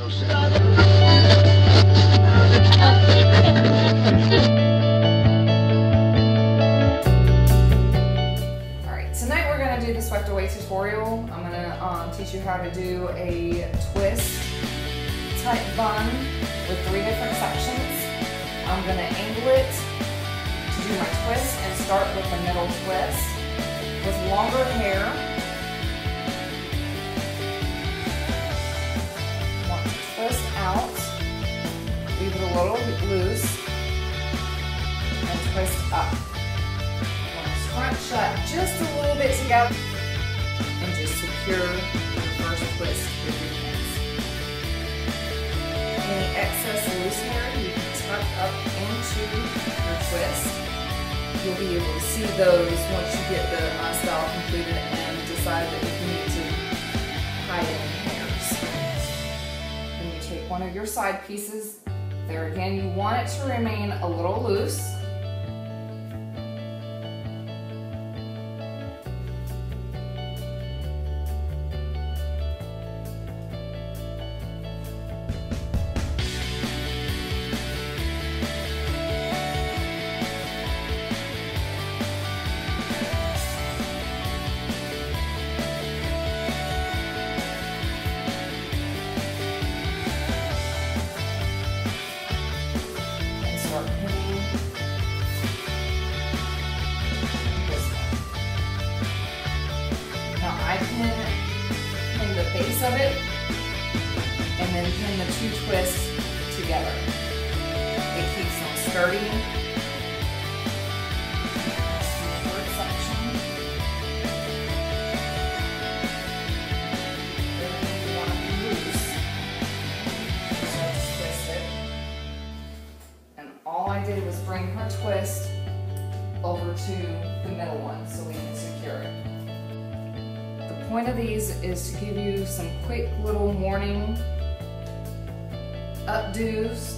Alright, tonight we're going to do the swept away tutorial. I'm going to teach you how to do a twist type bun with 3 different sections. I'm going to angle it to do my twist and start with the middle twist. With longer hair, want to twist out, leave it a little loose, and twist up. Want to scrunch shut just a little bit together and just secure your first twist with your hands. Any excess loose hair you can tuck up into your twist. You'll be able to see those once you get the style completed and decide that if you need to hide any hairs. Then you take one of your side pieces. There again, you want it to remain a little loose. Start pinning this one. Now I pin the base of it and then pin the 2 twists together. It keeps them sturdy. Third section. Everything you want to be loose. So just twist it. All I did was bring her twist over to the middle one so we can secure it. The point of these is to give you some quick little morning updos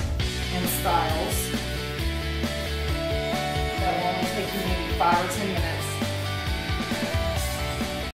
and styles that will only take you maybe 5 or 10 minutes.